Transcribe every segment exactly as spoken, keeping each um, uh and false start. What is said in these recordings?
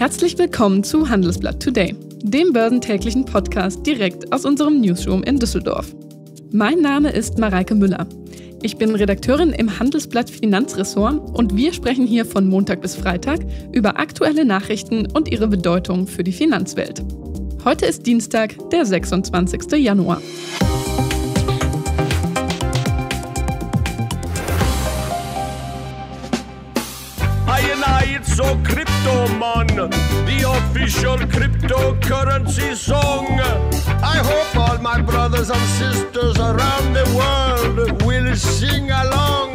Herzlich willkommen zu Handelsblatt Today, dem börsentäglichen Podcast direkt aus unserem Newsroom in Düsseldorf. Mein Name ist Mareike Müller. Ich bin Redakteurin im Handelsblatt Finanzressort und wir sprechen hier von Montag bis Freitag über aktuelle Nachrichten und ihre Bedeutung für die Finanzwelt. Heute ist Dienstag, der sechsundzwanzigster Januar. It's so crypto man, the official cryptocurrency song. I hope all my brothers and sisters around the world will sing along.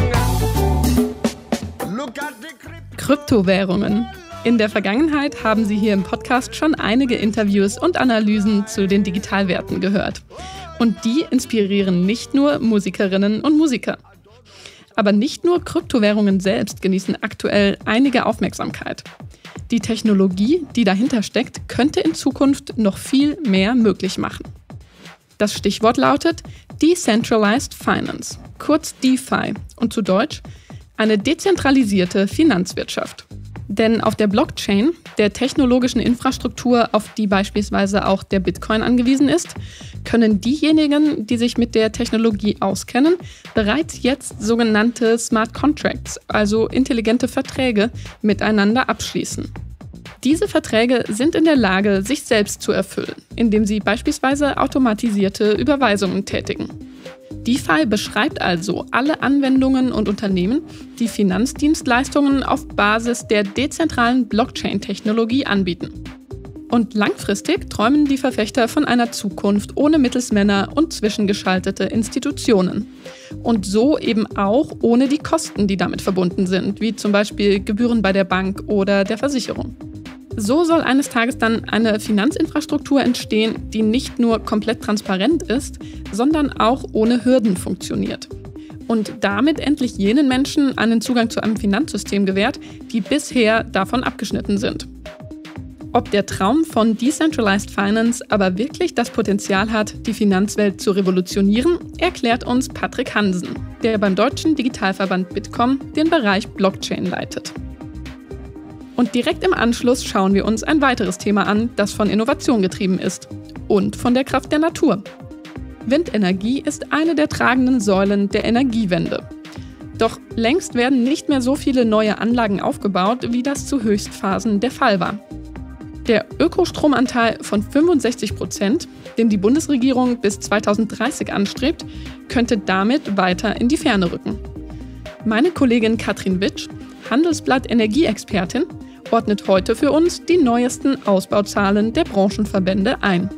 Look at the crypto- Kryptowährungen. In der Vergangenheit haben Sie hier im Podcast schon einige Interviews und Analysen zu den Digitalwerten gehört. Und die inspirieren nicht nur Musikerinnen und Musiker. Aber nicht nur Kryptowährungen selbst genießen aktuell einige Aufmerksamkeit. Die Technologie, die dahinter steckt, könnte in Zukunft noch viel mehr möglich machen. Das Stichwort lautet Decentralized Finance, kurz DeFi und zu Deutsch eine dezentralisierte Finanzwirtschaft. Denn auf der Blockchain, der technologischen Infrastruktur, auf die beispielsweise auch der Bitcoin angewiesen ist, können diejenigen, die sich mit der Technologie auskennen, bereits jetzt sogenannte Smart Contracts, also intelligente Verträge, miteinander abschließen. Diese Verträge sind in der Lage, sich selbst zu erfüllen, indem sie beispielsweise automatisierte Überweisungen tätigen. DeFi beschreibt also alle Anwendungen und Unternehmen, die Finanzdienstleistungen auf Basis der dezentralen Blockchain-Technologie anbieten. Und langfristig träumen die Verfechter von einer Zukunft ohne Mittelsmänner und zwischengeschaltete Institutionen. Und so eben auch ohne die Kosten, die damit verbunden sind, wie zum Beispiel Gebühren bei der Bank oder der Versicherung. So soll eines Tages dann eine Finanzinfrastruktur entstehen, die nicht nur komplett transparent ist, sondern auch ohne Hürden funktioniert. Und damit endlich jenen Menschen einen Zugang zu einem Finanzsystem gewährt, die bisher davon abgeschnitten sind. Ob der Traum von Decentralized Finance aber wirklich das Potenzial hat, die Finanzwelt zu revolutionieren, erklärt uns Patrick Hansen, der beim deutschen Digitalverband Bitkom den Bereich Blockchain leitet. Und direkt im Anschluss schauen wir uns ein weiteres Thema an, das von Innovation getrieben ist und von der Kraft der Natur. Windenergie ist eine der tragenden Säulen der Energiewende. Doch längst werden nicht mehr so viele neue Anlagen aufgebaut, wie das zu Höchstphasen der Fall war. Der Ökostromanteil von fünfundsechzig Prozent, den die Bundesregierung bis zweitausenddreißig anstrebt, könnte damit weiter in die Ferne rücken. Meine Kollegin Katrin Witsch, Handelsblatt-Energieexpertin, ordnet heute für uns die neuesten Ausbauzahlen der Branchenverbände ein.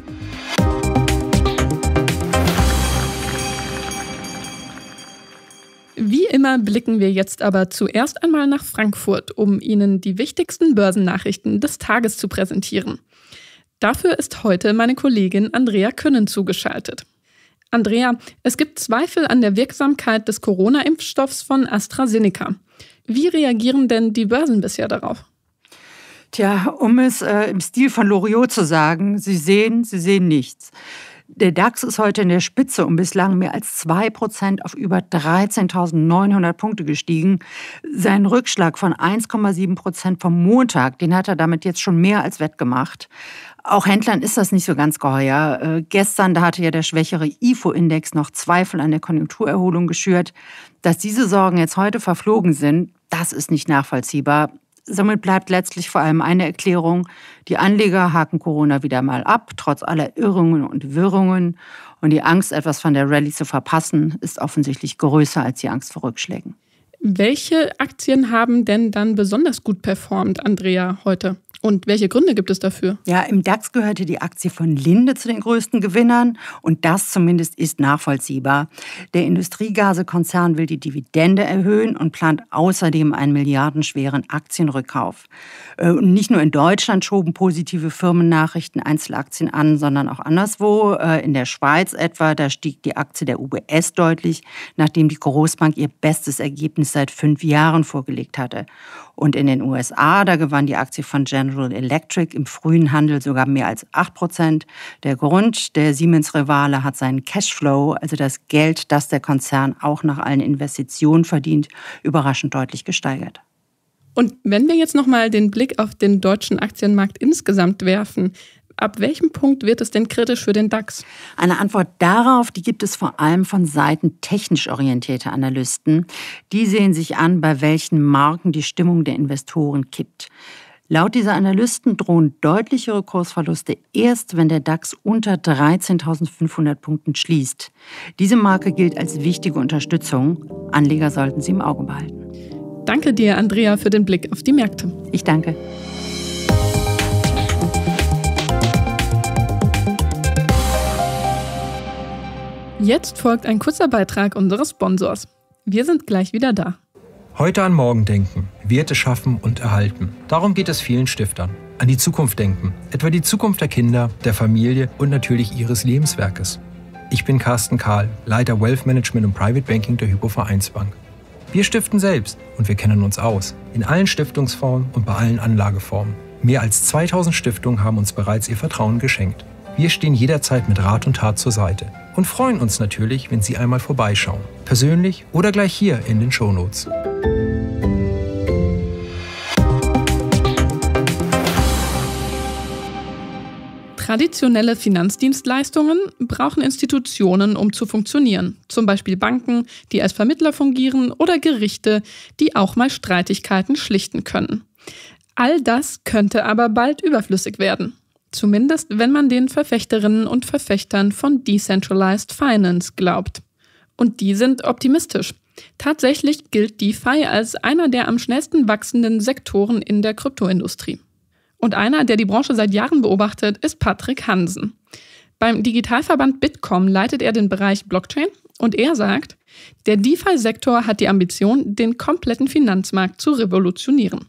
Wie immer blicken wir jetzt aber zuerst einmal nach Frankfurt, um Ihnen die wichtigsten Börsennachrichten des Tages zu präsentieren. Dafür ist heute meine Kollegin Andrea Künnen zugeschaltet. Andrea, es gibt Zweifel an der Wirksamkeit des Corona-Impfstoffs von AstraZeneca. Wie reagieren denn die Börsen bisher darauf? Tja, um es äh, im Stil von Loriot zu sagen, Sie sehen, Sie sehen nichts. Der DAX ist heute in der Spitze um bislang mehr als zwei Prozent auf über dreizehntausendneunhundert Punkte gestiegen. Sein Rückschlag von eins Komma sieben Prozent vom Montag, den hat er damit jetzt schon mehr als wettgemacht. Auch Händlern ist das nicht so ganz geheuer. Äh, gestern, da hatte ja der schwächere I F O-Index noch Zweifel an der Konjunkturerholung geschürt. Dass diese Sorgen jetzt heute verflogen sind, das ist nicht nachvollziehbar. Somit bleibt letztlich vor allem eine Erklärung: Die Anleger haken Corona wieder mal ab, trotz aller Irrungen und Wirrungen. Und die Angst, etwas von der Rallye zu verpassen, ist offensichtlich größer als die Angst vor Rückschlägen. Welche Aktien haben denn dann besonders gut performt, Andrea, heute? Und welche Gründe gibt es dafür? Ja, im DAX gehörte die Aktie von Linde zu den größten Gewinnern. Und das zumindest ist nachvollziehbar. Der Industriegasekonzern will die Dividende erhöhen und plant außerdem einen milliardenschweren Aktienrückkauf. Und nicht nur in Deutschland schoben positive Firmennachrichten Einzelaktien an, sondern auch anderswo. In der Schweiz etwa, da stieg die Aktie der U B S deutlich, nachdem die Großbank ihr bestes Ergebnis seit fünf Jahren vorgelegt hatte. Und in den U S A, da gewann die Aktie von General Electric im frühen Handel sogar mehr als acht Prozent. Der Grund, der Siemens-Rivale hat seinen Cashflow, also das Geld, das der Konzern auch nach allen Investitionen verdient, überraschend deutlich gesteigert. Und wenn wir jetzt nochmal den Blick auf den deutschen Aktienmarkt insgesamt werfen, ab welchem Punkt wird es denn kritisch für den DAX? Eine Antwort darauf, die gibt es vor allem von Seiten technisch orientierter Analysten. Die sehen sich an, bei welchen Marken die Stimmung der Investoren kippt. Laut dieser Analysten drohen deutlichere Kursverluste erst, wenn der DAX unter dreizehntausendfünfhundert Punkten schließt. Diese Marke gilt als wichtige Unterstützung. Anleger sollten sie im Auge behalten. Danke dir, Andrea, für den Blick auf die Märkte. Ich danke. Jetzt folgt ein kurzer Beitrag unseres Sponsors. Wir sind gleich wieder da. Heute an morgen denken, Werte schaffen und erhalten. Darum geht es vielen Stiftern. An die Zukunft denken, etwa die Zukunft der Kinder, der Familie und natürlich ihres Lebenswerkes. Ich bin Carsten Kahl, Leiter Wealth Management und Private Banking der Hypo Vereinsbank. Wir stiften selbst und wir kennen uns aus. In allen Stiftungsformen und bei allen Anlageformen. Mehr als zweitausend Stiftungen haben uns bereits ihr Vertrauen geschenkt. Wir stehen jederzeit mit Rat und Tat zur Seite und freuen uns natürlich, wenn Sie einmal vorbeischauen. Persönlich oder gleich hier in den Shownotes. Traditionelle Finanzdienstleistungen brauchen Institutionen, um zu funktionieren. Zum Beispiel Banken, die als Vermittler fungieren, oder Gerichte, die auch mal Streitigkeiten schlichten können. All das könnte aber bald überflüssig werden. Zumindest, wenn man den Verfechterinnen und Verfechtern von Decentralized Finance glaubt. Und die sind optimistisch. Tatsächlich gilt DeFi als einer der am schnellsten wachsenden Sektoren in der Kryptoindustrie. Und einer, der die Branche seit Jahren beobachtet, ist Patrick Hansen. Beim Digitalverband Bitkom leitet er den Bereich Blockchain und er sagt, der DeFi-Sektor hat die Ambition, den kompletten Finanzmarkt zu revolutionieren.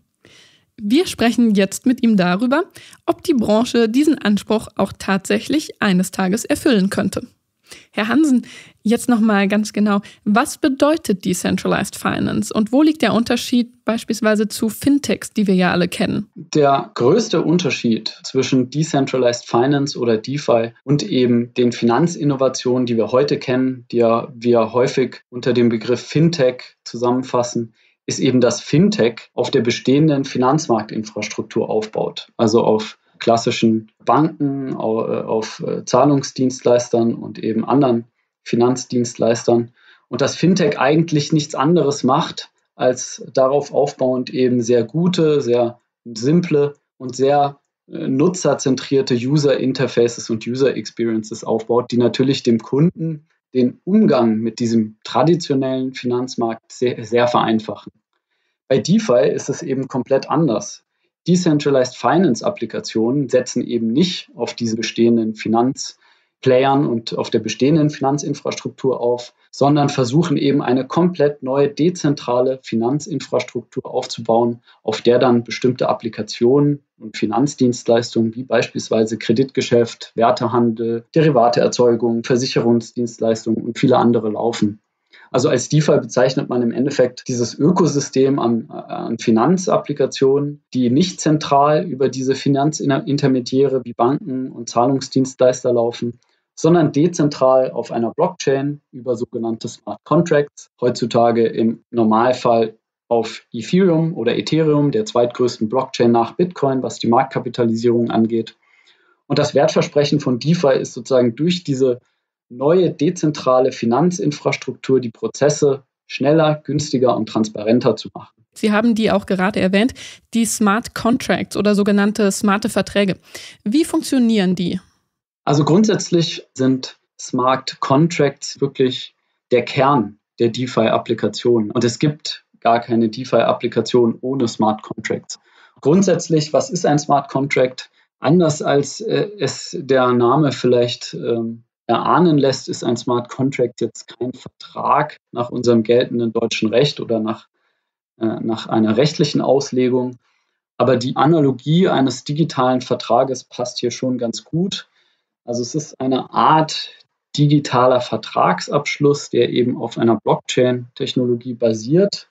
Wir sprechen jetzt mit ihm darüber, ob die Branche diesen Anspruch auch tatsächlich eines Tages erfüllen könnte. Herr Hansen, jetzt nochmal ganz genau, was bedeutet Decentralized Finance und wo liegt der Unterschied beispielsweise zu Fintechs, die wir ja alle kennen? Der größte Unterschied zwischen Decentralized Finance oder DeFi und eben den Finanzinnovationen, die wir heute kennen, die ja wir häufig unter dem Begriff Fintech zusammenfassen, ist eben, dass Fintech auf der bestehenden Finanzmarktinfrastruktur aufbaut, also auf klassischen Banken, auf Zahlungsdienstleistern und eben anderen Finanzdienstleistern. Und dass Fintech eigentlich nichts anderes macht, als darauf aufbauend eben sehr gute, sehr simple und sehr nutzerzentrierte User Interfaces und User Experiences aufbaut, die natürlich dem Kunden den Umgang mit diesem traditionellen Finanzmarkt sehr, sehr vereinfachen. Bei DeFi ist es eben komplett anders. Decentralized Finance Applikationen setzen eben nicht auf diese bestehenden Finanzplayern und auf der bestehenden Finanzinfrastruktur auf, sondern versuchen eben eine komplett neue dezentrale Finanzinfrastruktur aufzubauen, auf der dann bestimmte Applikationen und Finanzdienstleistungen wie beispielsweise Kreditgeschäft, Wertehandel, Derivateerzeugung, Versicherungsdienstleistungen und viele andere laufen. Also als DeFi bezeichnet man im Endeffekt dieses Ökosystem an, an Finanzapplikationen, die nicht zentral über diese Finanzintermediäre wie Banken und Zahlungsdienstleister laufen, sondern dezentral auf einer Blockchain über sogenannte Smart Contracts, heutzutage im Normalfall auf Ethereum oder Ethereum, der zweitgrößten Blockchain nach Bitcoin, was die Marktkapitalisierung angeht. Und das Wertversprechen von DeFi ist sozusagen durch diese neue dezentrale Finanzinfrastruktur die Prozesse schneller, günstiger und transparenter zu machen. Sie haben die auch gerade erwähnt, die Smart Contracts oder sogenannte smarte Verträge. Wie funktionieren die? Also grundsätzlich sind Smart Contracts wirklich der Kern der DeFi-Applikation. Und es gibt gar keine DeFi-Applikation ohne Smart Contracts. Grundsätzlich, was ist ein Smart Contract? Anders als äh, es der Name vielleicht ähm, erahnen lässt, ist ein Smart Contract jetzt kein Vertrag nach unserem geltenden deutschen Recht oder nach, äh, nach einer rechtlichen Auslegung. Aber die Analogie eines digitalen Vertrages passt hier schon ganz gut. Also es ist eine Art digitaler Vertragsabschluss, der eben auf einer Blockchain-Technologie basiert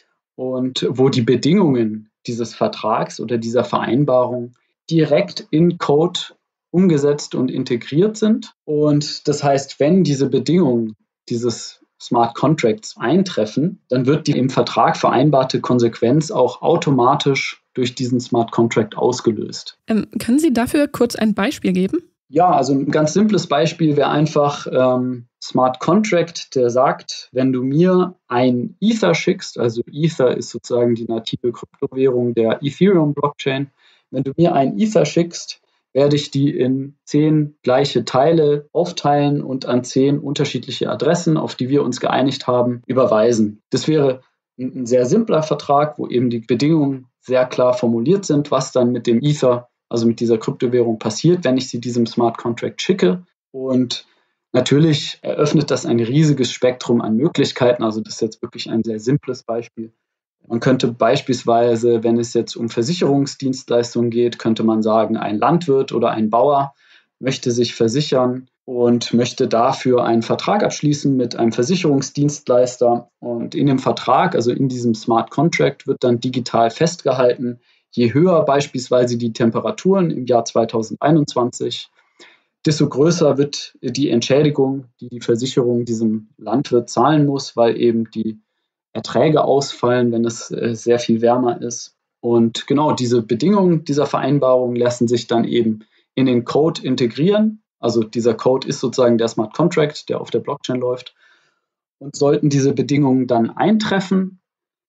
und wo die Bedingungen dieses Vertrags oder dieser Vereinbarung direkt in Code umgesetzt und integriert sind. Und das heißt, wenn diese Bedingungen dieses Smart Contracts eintreffen, dann wird die im Vertrag vereinbarte Konsequenz auch automatisch durch diesen Smart Contract ausgelöst. Ähm, können Sie dafür kurz ein Beispiel geben? Ja, also ein ganz simples Beispiel wäre einfach ähm, Smart Contract, der sagt, wenn du mir ein Ether schickst, also Ether ist sozusagen die native Kryptowährung der Ethereum-Blockchain, wenn du mir ein Ether schickst, werde ich die in zehn gleiche Teile aufteilen und an zehn unterschiedliche Adressen, auf die wir uns geeinigt haben, überweisen. Das wäre ein, ein sehr simpler Vertrag, wo eben die Bedingungen sehr klar formuliert sind, was dann mit dem Ether, also mit dieser Kryptowährung passiert, wenn ich sie diesem Smart Contract schicke. Und natürlich eröffnet das ein riesiges Spektrum an Möglichkeiten. Also das ist jetzt wirklich ein sehr simples Beispiel. Man könnte beispielsweise, wenn es jetzt um Versicherungsdienstleistungen geht, könnte man sagen, ein Landwirt oder ein Bauer möchte sich versichern und möchte dafür einen Vertrag abschließen mit einem Versicherungsdienstleister. Und in dem Vertrag, also in diesem Smart Contract, wird dann digital festgehalten, je höher beispielsweise die Temperaturen im Jahr zweitausendeinundzwanzig, desto größer wird die Entschädigung, die die Versicherung diesem Landwirt zahlen muss, weil eben die Erträge ausfallen, wenn es äh, sehr viel wärmer ist. Und genau diese Bedingungen dieser Vereinbarung lassen sich dann eben in den Code integrieren. Also dieser Code ist sozusagen der Smart Contract, der auf der Blockchain läuft. Und sollten diese Bedingungen dann eintreffen,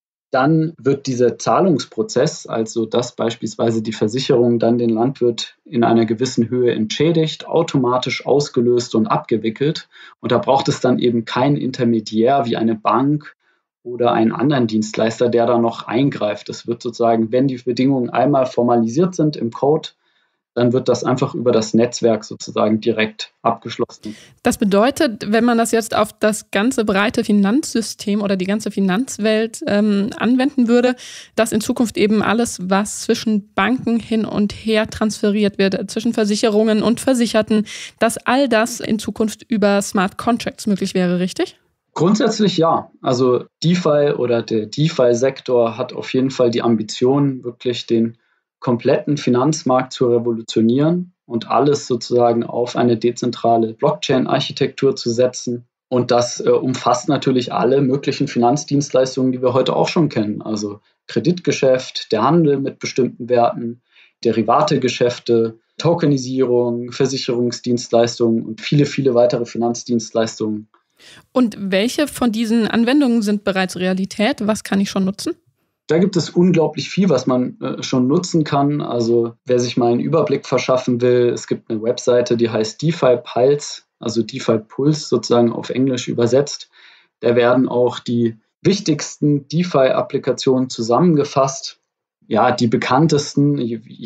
dann wird dieser Zahlungsprozess, also dass beispielsweise die Versicherung dann den Landwirt in einer gewissen Höhe entschädigt, automatisch ausgelöst und abgewickelt. Und da braucht es dann eben keinen Intermediär wie eine Bank oder einen anderen Dienstleister, der da noch eingreift. Das wird sozusagen, wenn die Bedingungen einmal formalisiert sind im Code, dann wird das einfach über das Netzwerk sozusagen direkt abgeschlossen. Das bedeutet, wenn man das jetzt auf das ganze breite Finanzsystem oder die ganze Finanzwelt ähm, anwenden würde, dass in Zukunft eben alles, was zwischen Banken hin und her transferiert wird, zwischen Versicherungen und Versicherten, dass all das in Zukunft über Smart Contracts möglich wäre, richtig? Grundsätzlich ja. Also DeFi oder der DeFi-Sektor hat auf jeden Fall die Ambition, wirklich den kompletten Finanzmarkt zu revolutionieren und alles sozusagen auf eine dezentrale Blockchain-Architektur zu setzen. Und das äh, umfasst natürlich alle möglichen Finanzdienstleistungen, die wir heute auch schon kennen. Also Kreditgeschäft, der Handel mit bestimmten Werten, Derivategeschäfte, Tokenisierung, Versicherungsdienstleistungen und viele, viele weitere Finanzdienstleistungen. Und welche von diesen Anwendungen sind bereits Realität? Was kann ich schon nutzen? Da gibt es unglaublich viel, was man äh, schon nutzen kann. Also wer sich mal einen Überblick verschaffen will, es gibt eine Webseite, die heißt DeFi Pulse, also DeFi Pulse sozusagen auf Englisch übersetzt. Da werden auch die wichtigsten DeFi-Applikationen zusammengefasst. Ja, die bekanntesten,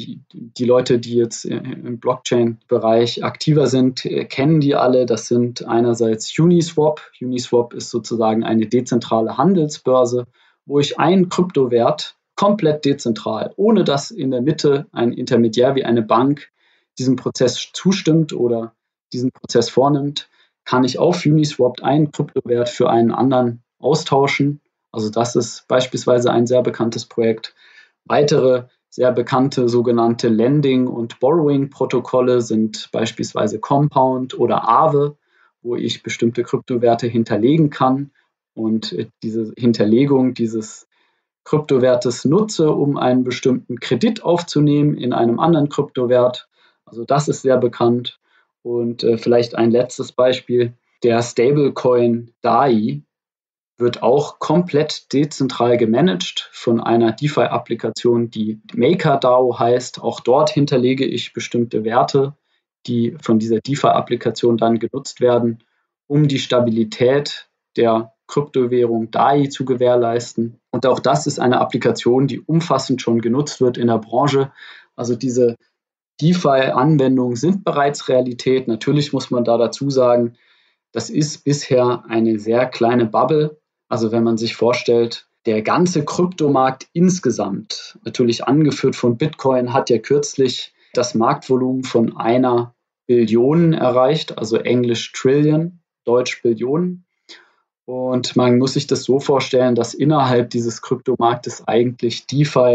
die Leute, die jetzt im Blockchain-Bereich aktiver sind, kennen die alle. Das sind einerseits Uniswap. Uniswap ist sozusagen eine dezentrale Handelsbörse, wo ich einen Kryptowert komplett dezentral, ohne dass in der Mitte ein Intermediär wie eine Bank diesem Prozess zustimmt oder diesen Prozess vornimmt, kann ich auf Uniswap einen Kryptowert für einen anderen austauschen. Also das ist beispielsweise ein sehr bekanntes Projekt. Weitere sehr bekannte sogenannte Lending- und Borrowing-Protokolle sind beispielsweise Compound oder Aave, wo ich bestimmte Kryptowerte hinterlegen kann und diese Hinterlegung dieses Kryptowertes nutze, um einen bestimmten Kredit aufzunehmen in einem anderen Kryptowert. Also das ist sehr bekannt. Und äh, vielleicht ein letztes Beispiel, der Stablecoin D A I wird auch komplett dezentral gemanagt von einer DeFi-Applikation, die MakerDAO heißt. Auch dort hinterlege ich bestimmte Werte, die von dieser DeFi-Applikation dann genutzt werden, um die Stabilität der Kryptowährung D A I zu gewährleisten. Und auch das ist eine Applikation, die umfassend schon genutzt wird in der Branche. Also diese DeFi-Anwendungen sind bereits Realität. Natürlich muss man da dazu sagen, das ist bisher eine sehr kleine Bubble. Also wenn man sich vorstellt, der ganze Kryptomarkt insgesamt, natürlich angeführt von Bitcoin, hat ja kürzlich das Marktvolumen von einer Billion erreicht, also Englisch Trillion, Deutsch Billionen. Und man muss sich das so vorstellen, dass innerhalb dieses Kryptomarktes eigentlich DeFi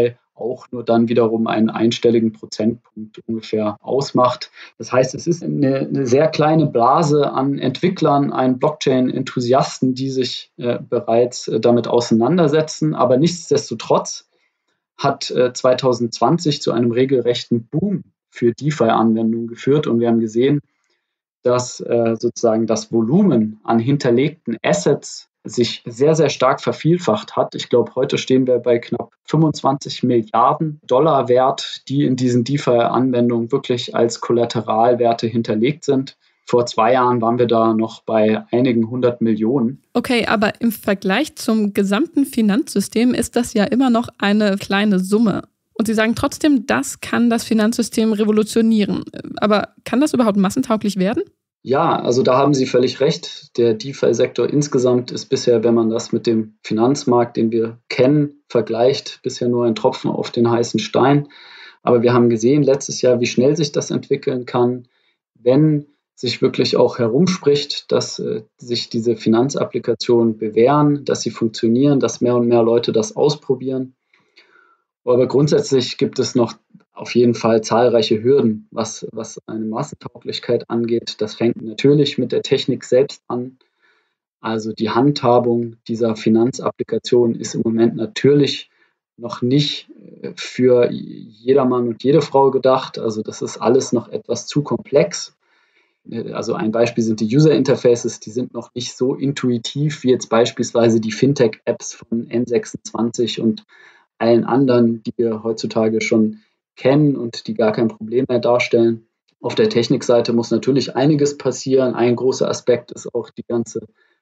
auch nur dann wiederum einen einstelligen Prozentpunkt ungefähr ausmacht. Das heißt, es ist eine, eine sehr kleine Blase an Entwicklern, an Blockchain-Enthusiasten, die sich äh, bereits äh, damit auseinandersetzen. Aber nichtsdestotrotz hat äh, zwanzig zwanzig zu einem regelrechten Boom für DeFi-Anwendungen geführt. Und wir haben gesehen, dass äh, sozusagen das Volumen an hinterlegten Assets sich sehr, sehr stark vervielfacht hat. Ich glaube, heute stehen wir bei knapp fünfundzwanzig Milliarden Dollar Wert, die in diesen DeFi-Anwendungen wirklich als Kollateralwerte hinterlegt sind. Vor zwei Jahren waren wir da noch bei einigen hundert Millionen. Okay, aber im Vergleich zum gesamten Finanzsystem ist das ja immer noch eine kleine Summe. Und Sie sagen trotzdem, das kann das Finanzsystem revolutionieren. Aber kann das überhaupt massentauglich werden? Ja, also da haben Sie völlig recht. Der DeFi-Sektor insgesamt ist bisher, wenn man das mit dem Finanzmarkt, den wir kennen, vergleicht, bisher nur ein Tropfen auf den heißen Stein. Aber wir haben gesehen letztes Jahr, wie schnell sich das entwickeln kann, wenn sich wirklich auch herumspricht, dass äh, sich diese Finanzapplikationen bewähren, dass sie funktionieren, dass mehr und mehr Leute das ausprobieren. Aber grundsätzlich gibt es noch auf jeden Fall zahlreiche Hürden, was, was eine Massentauglichkeit angeht. Das fängt natürlich mit der Technik selbst an. Also die Handhabung dieser Finanzapplikation ist im Moment natürlich noch nicht für jedermann und jede Frau gedacht. Also das ist alles noch etwas zu komplex. Also ein Beispiel sind die User Interfaces, die sind noch nicht so intuitiv wie jetzt beispielsweise die Fintech-Apps von N sechsundzwanzig und allen anderen, die wir heutzutage schon kennen und die gar kein Problem mehr darstellen. Auf der Technikseite muss natürlich einiges passieren. Ein großer Aspekt ist auch die ganze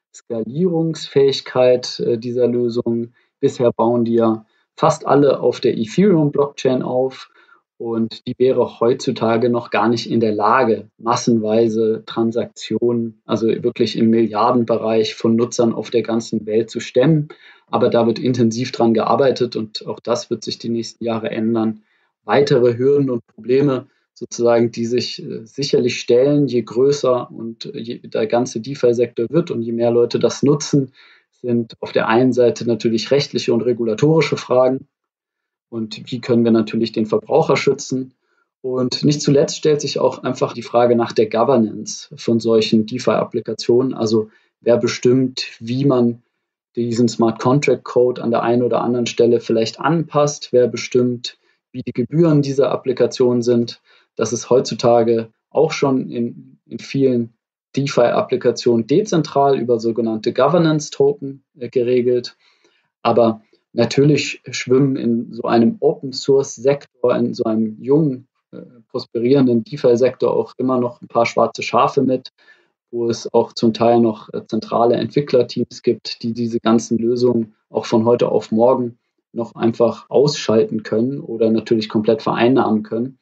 Skalierungsfähigkeit äh, dieser Lösung. Bisher bauen die ja fast alle auf der Ethereum-Blockchain auf und die wäre heutzutage noch gar nicht in der Lage, massenweise Transaktionen, also wirklich im Milliardenbereich von Nutzern auf der ganzen Welt zu stemmen. Aber da wird intensiv dran gearbeitet und auch das wird sich die nächsten Jahre ändern. Weitere Hürden und Probleme sozusagen, die sich äh, sicherlich stellen, je größer und je, der ganze DeFi-Sektor wird und je mehr Leute das nutzen, sind auf der einen Seite natürlich rechtliche und regulatorische Fragen. Und wie können wir natürlich den Verbraucher schützen? Und nicht zuletzt stellt sich auch einfach die Frage nach der Governance von solchen DeFi-Applikationen. Also wer bestimmt, wie man diesen Smart Contract Code an der einen oder anderen Stelle vielleicht anpasst, wer bestimmt, wie die Gebühren dieser Applikation sind. Das ist heutzutage auch schon in, in vielen DeFi-Applikationen dezentral über sogenannte Governance-Token äh, geregelt. Aber natürlich schwimmen in so einem Open-Source-Sektor, in so einem jungen, äh, prosperierenden DeFi-Sektor auch immer noch ein paar schwarze Schafe mit, wo es auch zum Teil noch äh, zentrale Entwicklerteams gibt, die diese ganzen Lösungen auch von heute auf morgen noch einfach ausschalten können oder natürlich komplett vereinnahmen können.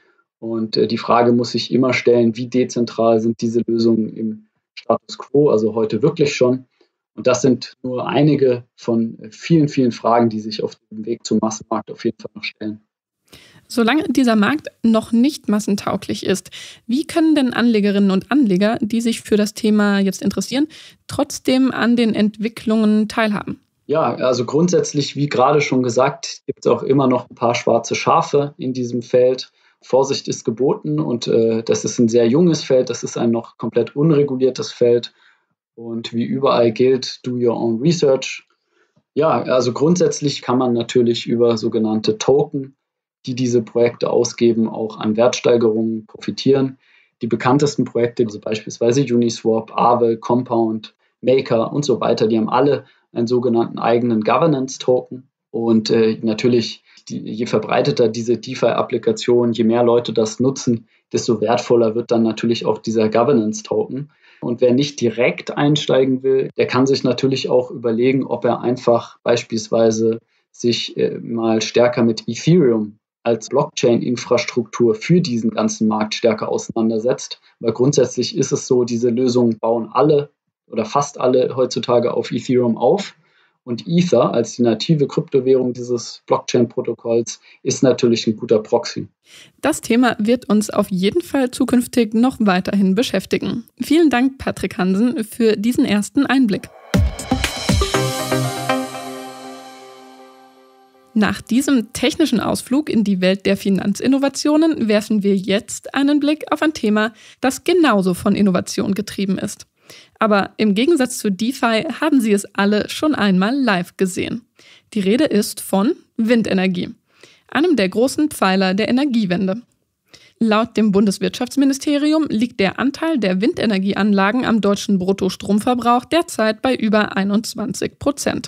Und äh, die Frage muss sich immer stellen, wie dezentral sind diese Lösungen im Status quo, also heute wirklich schon. Und das sind nur einige von vielen, vielen Fragen, die sich auf dem Weg zum Massenmarkt auf jeden Fall noch stellen. Solange dieser Markt noch nicht massentauglich ist, wie können denn Anlegerinnen und Anleger, die sich für das Thema jetzt interessieren, trotzdem an den Entwicklungen teilhaben? Ja, also grundsätzlich, wie gerade schon gesagt, gibt es auch immer noch ein paar schwarze Schafe in diesem Feld. Vorsicht ist geboten und äh, das ist ein sehr junges Feld, das ist ein noch komplett unreguliertes Feld. Und wie überall gilt, do your own research. Ja, also grundsätzlich kann man natürlich über sogenannte Token, die diese Projekte ausgeben, auch an Wertsteigerungen profitieren. Die bekanntesten Projekte, also beispielsweise Uniswap, Aave, Compound, Maker und so weiter, die haben alle einen sogenannten eigenen Governance-Token. Und äh, natürlich, die, je verbreiteter diese DeFi-Applikation, je mehr Leute das nutzen, desto wertvoller wird dann natürlich auch dieser Governance-Token. Und wer nicht direkt einsteigen will, der kann sich natürlich auch überlegen, ob er einfach beispielsweise sich äh, mal stärker mit Ethereum als Blockchain-Infrastruktur für diesen ganzen Markt stärker auseinandersetzt. Weil grundsätzlich ist es so, diese Lösungen bauen alle oder fast alle heutzutage auf Ethereum auf. Und Ether als die native Kryptowährung dieses Blockchain-Protokolls ist natürlich ein guter Proxy. Das Thema wird uns auf jeden Fall zukünftig noch weiterhin beschäftigen. Vielen Dank, Patrick Hansen, für diesen ersten Einblick. Nach diesem technischen Ausflug in die Welt der Finanzinnovationen werfen wir jetzt einen Blick auf ein Thema, das genauso von Innovation getrieben ist. Aber im Gegensatz zu DeFi haben Sie es alle schon einmal live gesehen. Die Rede ist von Windenergie, einem der großen Pfeiler der Energiewende. Laut dem Bundeswirtschaftsministerium liegt der Anteil der Windenergieanlagen am deutschen Bruttostromverbrauch derzeit bei über einundzwanzig Prozent.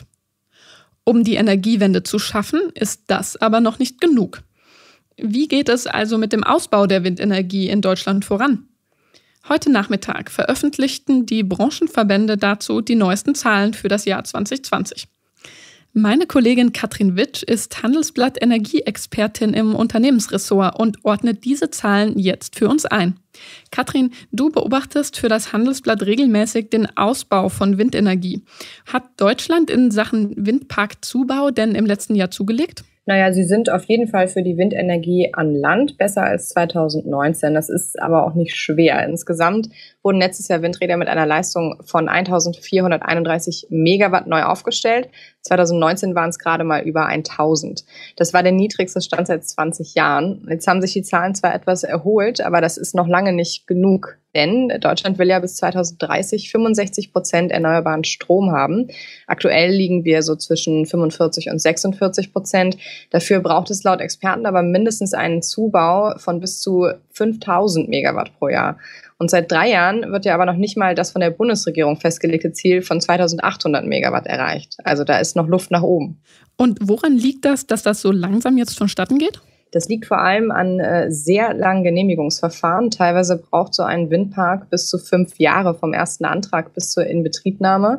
Um die Energiewende zu schaffen, ist das aber noch nicht genug. Wie geht es also mit dem Ausbau der Windenergie in Deutschland voran? Heute Nachmittag veröffentlichten die Branchenverbände dazu die neuesten Zahlen für das Jahr zwanzig zwanzig. Meine Kollegin Katrin Witsch ist Handelsblatt Energieexpertin im Unternehmensressort und ordnet diese Zahlen jetzt für uns ein. Katrin, du beobachtest für das Handelsblatt regelmäßig den Ausbau von Windenergie. Hat Deutschland in Sachen Windparkzubau denn im letzten Jahr zugelegt? Naja, sie sind auf jeden Fall für die Windenergie an Land besser als zweitausendneunzehn. Das ist aber auch nicht schwer. Insgesamt wurden letztes Jahr Windräder mit einer Leistung von eintausendvierhunderteinunddreißig Megawatt neu aufgestellt. zweitausendneunzehn waren es gerade mal über tausend. Das war der niedrigste Stand seit zwanzig Jahren. Jetzt haben sich die Zahlen zwar etwas erholt, aber das ist noch lange nicht genug. Denn Deutschland will ja bis zweitausenddreißig fünfundsechzig Prozent erneuerbaren Strom haben. Aktuell liegen wir so zwischen fünfundvierzig und sechsundvierzig Prozent. Dafür braucht es laut Experten aber mindestens einen Zubau von bis zu fünftausend Megawatt pro Jahr. Und seit drei Jahren wird ja aber noch nicht mal das von der Bundesregierung festgelegte Ziel von zweitausendachthundert Megawatt erreicht. Also da ist noch Luft nach oben. Und woran liegt das, dass das so langsam jetzt vonstatten geht? Das liegt vor allem an äh, sehr langen Genehmigungsverfahren. Teilweise braucht so ein Windpark bis zu fünf Jahre vom ersten Antrag bis zur Inbetriebnahme.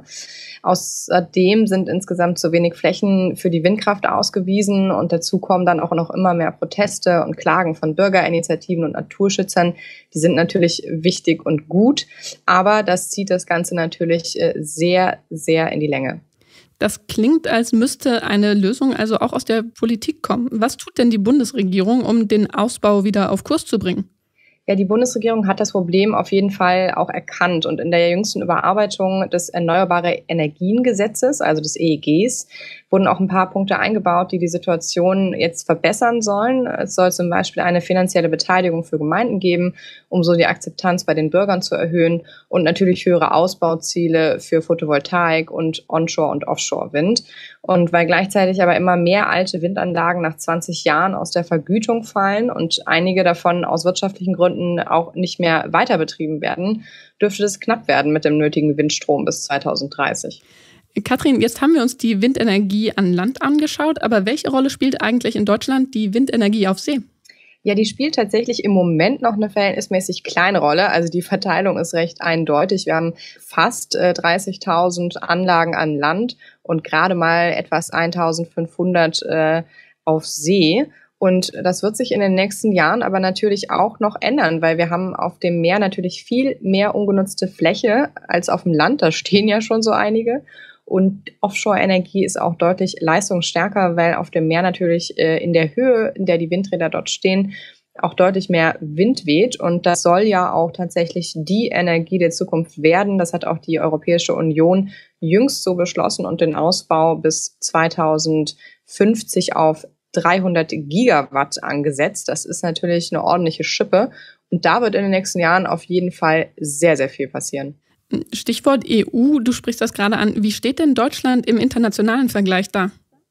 Außerdem sind insgesamt zu wenig Flächen für die Windkraft ausgewiesen und dazu kommen dann auch noch immer mehr Proteste und Klagen von Bürgerinitiativen und Naturschützern. Die sind natürlich wichtig und gut, aber das zieht das Ganze natürlich äh, sehr, sehr in die Länge. Das klingt, als müsste eine Lösung also auch aus der Politik kommen. Was tut denn die Bundesregierung, um den Ausbau wieder auf Kurs zu bringen? Ja, die Bundesregierung hat das Problem auf jeden Fall auch erkannt und in der jüngsten Überarbeitung des Erneuerbare Energien-Gesetzes, also des E E Gs, wurden auch ein paar Punkte eingebaut, die die Situation jetzt verbessern sollen. Es soll zum Beispiel eine finanzielle Beteiligung für Gemeinden geben, um so die Akzeptanz bei den Bürgern zu erhöhen und natürlich höhere Ausbauziele für Photovoltaik und Onshore- und Offshore-Wind. Und weil gleichzeitig aber immer mehr alte Windanlagen nach zwanzig Jahren aus der Vergütung fallen und einige davon aus wirtschaftlichen Gründen auch nicht mehr weiter betrieben werden, dürfte es knapp werden mit dem nötigen Windstrom bis zweitausenddreißig. Katrin, jetzt haben wir uns die Windenergie an Land angeschaut, aber welche Rolle spielt eigentlich in Deutschland die Windenergie auf See? Ja, die spielt tatsächlich im Moment noch eine verhältnismäßig kleine Rolle. Also die Verteilung ist recht eindeutig. Wir haben fast äh, dreißigtausend Anlagen an Land und gerade mal etwas eintausendfünfhundert äh, auf See. Und das wird sich in den nächsten Jahren aber natürlich auch noch ändern, weil wir haben auf dem Meer natürlich viel mehr ungenutzte Fläche als auf dem Land. Da stehen ja schon so einige. Und Offshore-Energie ist auch deutlich leistungsstärker, weil auf dem Meer natürlich äh, in der Höhe, in der die Windräder dort stehen, auch deutlich mehr Wind weht. Und das soll ja auch tatsächlich die Energie der Zukunft werden. Das hat auch die Europäische Union jüngst so beschlossen und den Ausbau bis zweitausendfünfzig auf dreihundert Gigawatt angesetzt. Das ist natürlich eine ordentliche Schippe. Und da wird in den nächsten Jahren auf jeden Fall sehr, sehr viel passieren. Stichwort E U, du sprichst das gerade an. Wie steht denn Deutschland im internationalen Vergleich da?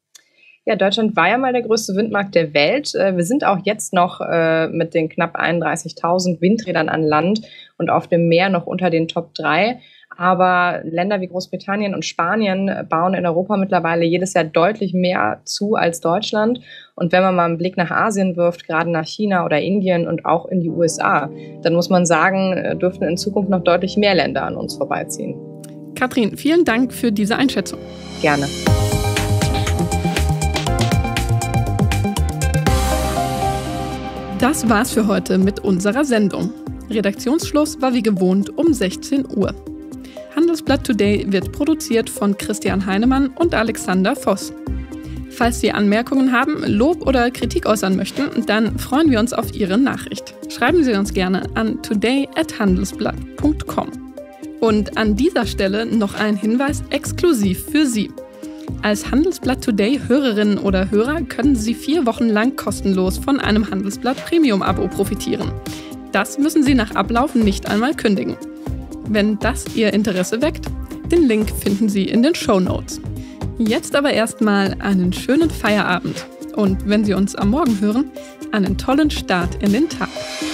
Ja, Deutschland war ja mal der größte Windmarkt der Welt. Wir sind auch jetzt noch mit den knapp einunddreißigtausend Windrädern an Land und auf dem Meer noch unter den Top drei. Aber Länder wie Großbritannien und Spanien bauen in Europa mittlerweile jedes Jahr deutlich mehr zu als Deutschland. Und wenn man mal einen Blick nach Asien wirft, gerade nach China oder Indien und auch in die U S A, dann muss man sagen, dürften in Zukunft noch deutlich mehr Länder an uns vorbeiziehen. Katrin, vielen Dank für diese Einschätzung. Gerne. Das war's für heute mit unserer Sendung. Redaktionsschluss war wie gewohnt um sechzehn Uhr. Handelsblatt Today wird produziert von Christian Heinemann und Alexander Voss. Falls Sie Anmerkungen haben, Lob oder Kritik äußern möchten, dann freuen wir uns auf Ihre Nachricht. Schreiben Sie uns gerne an today at handelsblatt punkt com. Und an dieser Stelle noch ein Hinweis exklusiv für Sie. Als Handelsblatt Today Hörerinnen oder Hörer können Sie vier Wochen lang kostenlos von einem Handelsblatt Premium-Abo profitieren. Das müssen Sie nach Ablauf nicht einmal kündigen. Wenn das Ihr Interesse weckt, den Link finden Sie in den Shownotes. Jetzt aber erstmal einen schönen Feierabend und wenn Sie uns am Morgen hören, einen tollen Start in den Tag.